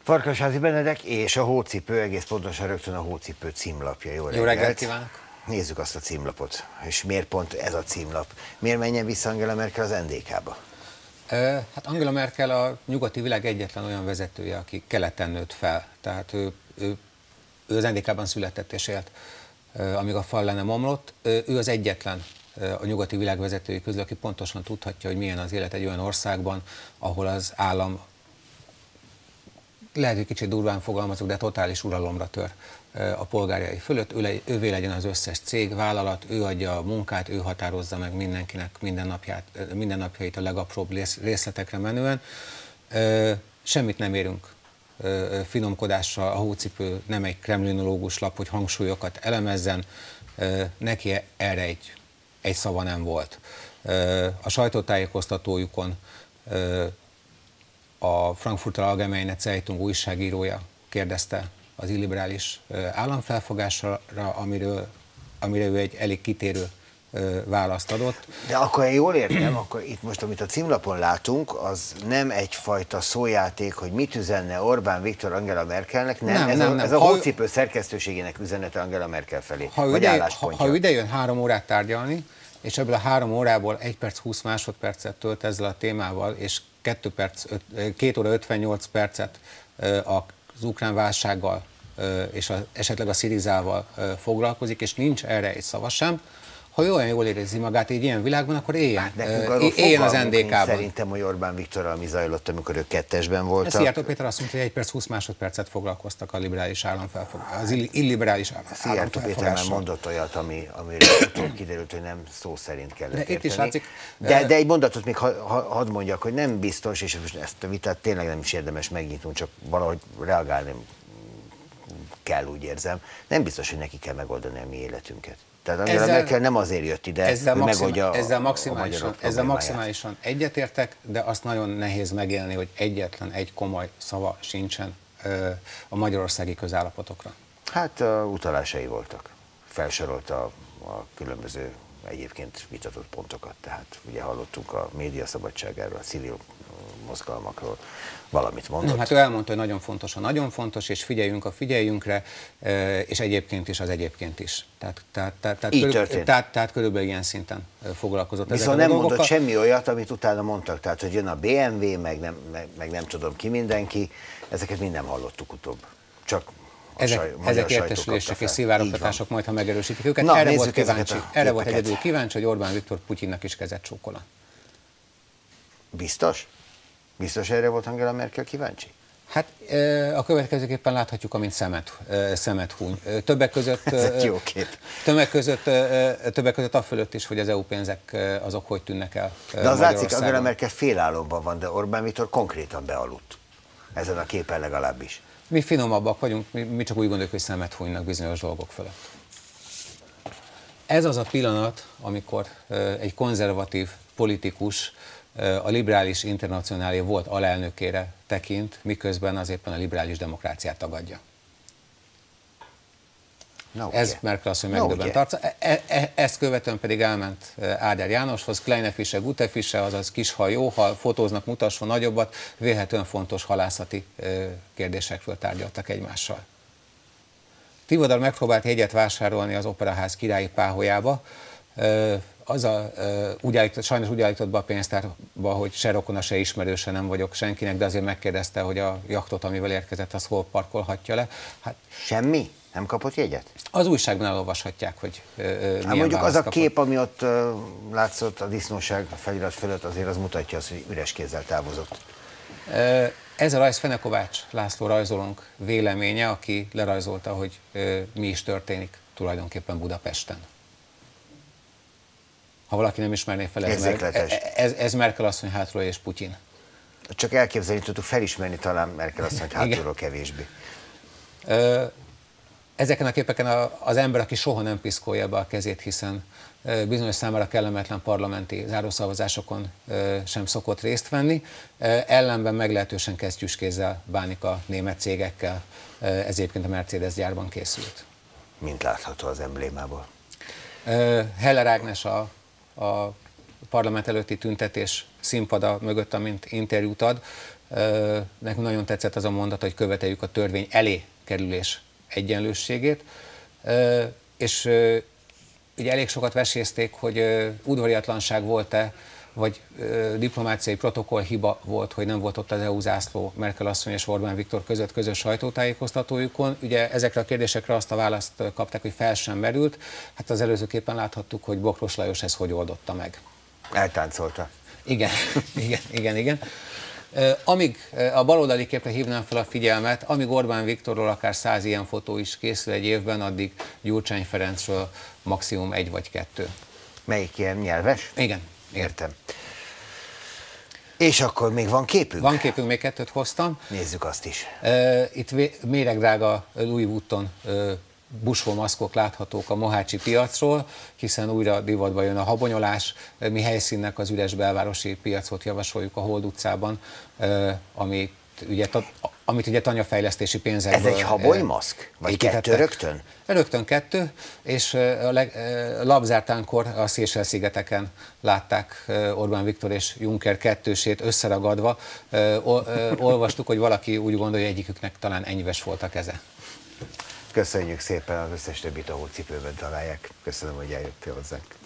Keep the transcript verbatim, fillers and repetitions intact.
Farkasházi Benedek és a Hócipő, egész pontosan rögtön a Hócipő címlapja. Jó reggelt, Jó reggelt kívánok! Nézzük azt a címlapot. És miért pont ez a címlap? Miért menjen vissza Angela Merkel az en dé ká-ba? Hát Angela Merkel a nyugati világ egyetlen olyan vezetője, aki keleten nőtt fel. Tehát ő, ő, ő az en dé ká-ban született és élt, amíg a fal le nem omlott. Ő az egyetlen a nyugati világ vezetői közül, aki pontosan tudhatja, hogy milyen az élet egy olyan országban, ahol az állam, lehet, hogy kicsit durván fogalmazok, de totális uralomra tör a polgárjai fölött. Ő, ővé legyen az összes cég, vállalat, ő adja a munkát, ő határozza meg mindenkinek mindennapját, mindennapjait a legapróbb részletekre menően. Semmit nem érünk finomkodással, a Hócipő nem egy kremlinológus lap, hogy hangsúlyokat elemezzen, neki erre egy, egy szava nem volt. A sajtótájékoztatójukon a Frankfurter Allgemeine Zeitung újságírója kérdezte az illiberális államfelfogásra, amiről, amire ő egy elég kitérő választ adott. De akkor én jól értem, akkor itt most, amit a címlapon látunk, az nem egyfajta szójáték, hogy mit üzenne Orbán Viktor Angela Merkelnek, nem, nem, ez, nem, a, nem. ez a Hócipő szerkesztőségének üzenete Angela Merkel felé, ha vagy ide, álláspontja. Ha, ha ide jön három órát tárgyalni, és ebből a három órából egy perc húsz másodpercet tölt ezzel a témával, és két perc, két óra ötvennyolc percet az ukrán válsággal és a, esetleg a Szirizával foglalkozik, és nincs erre egy szava sem. Ha ő olyan jól érzi magát egy ilyen világban, akkor éljen, hát éljen az en dé ká-ban. Szerintem, hogy Orbán Viktorral mi zajlott, amikor ők kettesben voltak. Szijjártó Péter azt mondta, hogy egy perc húsz másodpercet foglalkoztak a liberális államfelfogással, az illiberális államfelfogással. Szijjártó Péter már mondott olyat, ami, amiről utóbb kiderült, hogy nem szó szerint kellett de itt is látszik, de, de egy mondatot még ha, ha, hadd mondjak, hogy nem biztos, és ezt a vitát tényleg nem is érdemes megnyitnunk, csak valahogy reagálni kell, úgy érzem. Nem biztos, hogy neki kell megoldani a mi életünket. Tehát Angela Merkel nem azért jött ide, ezzel hogy megoldja ezzel a, maximálisan, a ezzel maximálisan egyetértek, de azt nagyon nehéz megélni, hogy egyetlen egy komoly szava sincsen ö, a magyarországi közállapotokra. Hát uh, utalásai voltak. Felsorolta a, a különböző egyébként vitatott pontokat. Tehát ugye hallottunk a média szabadságáról, a civil mozgalmakról, valamit mondott. Nem, hát ő elmondta, hogy nagyon fontos a nagyon fontos, és figyeljünk a figyeljünkre, és egyébként is az egyébként is. Tehát, tehát, tehát, tehát, körül, tehát, tehát körülbelül ilyen szinten foglalkozott. Viszont nem mondott semmi olyat, amit utána mondtak, tehát hogy jön a bé em vé, meg nem, meg, meg nem tudom ki mindenki, ezeket mind nem hallottuk utóbb. Csak ezek, saj, ezek értesülések és szivárogtatások majd, ha megerősítik őket. Na, erre volt kíváncsi, erre volt egyedül kíváncsi, hogy Orbán Viktor Putyinnak is kezet csókolna. Biztos? Biztos erre volt Angela Merkel kíváncsi? Hát a következőképpen láthatjuk, amint szemet, szemet húny. Többek között, Ez egy jó kép. Többek között, többek között a fölött is, hogy az é u pénzek azok hogy tűnnek el. De az látszik, Angela Merkel félálomban van, de Orbán Viktor konkrétan bealudt. Ezen a képen legalábbis. Mi finomabbak vagyunk, mi, mi csak úgy gondoljuk, hogy szemet húnynak bizonyos dolgok fölött. Ez az a pillanat, amikor egy konzervatív politikus a liberális internacionálé volt alelnökére tekint, miközben az éppen a liberális demokráciát tagadja. No, Ez ugye. Merkel asszony megdöbbent arca. E, e, ezt követően pedig elment Áder Jánoshoz, Kleine Fische, Gute Fische, azaz kis hal, jó hal, fotóznak, mutasson nagyobbat, vélhetően fontos halászati kérdésekről tárgyaltak egymással. Tivadar megpróbált jegyet vásárolni az Operaház királyi páholyába, az a, úgy állított, sajnos úgy állított be a pénztárba, hogy se rokona, se ismerőse nem vagyok senkinek, de azért megkérdezte, hogy a jachtot, amivel érkezett, az hol parkolhatja le. Hát, semmi? Nem kapott jegyet? Az újságban elolvashatják, hogy milyen hát mondjuk az a kapott. kép, ami ott uh, látszott a disznóság a felirat fölött, azért az mutatja azt, hogy üres kézzel távozott. Ez a rajz Fenekovács László rajzolónk véleménye, aki lerajzolta, hogy uh, mi is történik tulajdonképpen Budapesten. Ha valaki nem ismerné fel, ez, ez, ez, ez Merkel asszony hátulról és Putyin. Csak elképzelni tudtuk, felismerni talán Merkel asszonyt hátulról kevésbé. Ezeken a képeken az ember, aki soha nem piszkolja be a kezét, hiszen bizonyos számára kellemetlen parlamenti zárószavazásokon sem szokott részt venni, ellenben meglehetősen kesztyűskézzel bánik a német cégekkel, ez egyébként a Mercedes gyárban készült. Mint látható az emblémából. Heller Ágnes a a parlament előtti tüntetés színpada mögött, amint interjút ad, Nekünk nagyon tetszett az a mondat, hogy követeljük a törvény elé kerülés egyenlőségét, és ugye elég sokat vesézték, hogy udvariatlanság volt-e, vagy ö, diplomáciai protokollhiba volt, hogy nem volt ott az é u zászló Merkel asszony és Orbán Viktor között közös sajtótájékoztatójukon. Ugye ezekre a kérdésekre azt a választ kapták, hogy fel sem merült. Hát az előzőképpen láthattuk, hogy Bokros Lajos ezt hogy oldotta meg. Eltáncolta. Igen, igen, igen, igen. Amíg a baloldali képre hívnám fel a figyelmet, amíg Orbán Viktorról akár száz ilyen fotó is készül egy évben, addig Gyurcsány Ferencről maximum egy vagy kettő. Melyik ilyen nyelves? Igen. Értem. És akkor még van képünk? Van képünk, még kettőt hoztam. Nézzük azt is. Itt méregdrága Louis Vuitton busfó maszkok láthatók a mohácsi piacról, hiszen újra divatba jön a habonyolás. Mi helyszínnek az üres belvárosi piacot javasoljuk a Hold utcában, amit ugye, amit ugye tanyafejlesztési pénzekből... Ez egy habonymaszk? Vagy kettő rögtön? Rögtön kettő, és a leg, labzártánkor a Seychelle-szigeteken látták Orbán Viktor és Juncker kettősét összeragadva. Olvastuk, hogy valaki úgy gondolja, hogy egyiküknek talán enyves volt a keze. Köszönjük szépen, az összes többit a hócipőben találják. Köszönöm, hogy eljöttél hozzánk.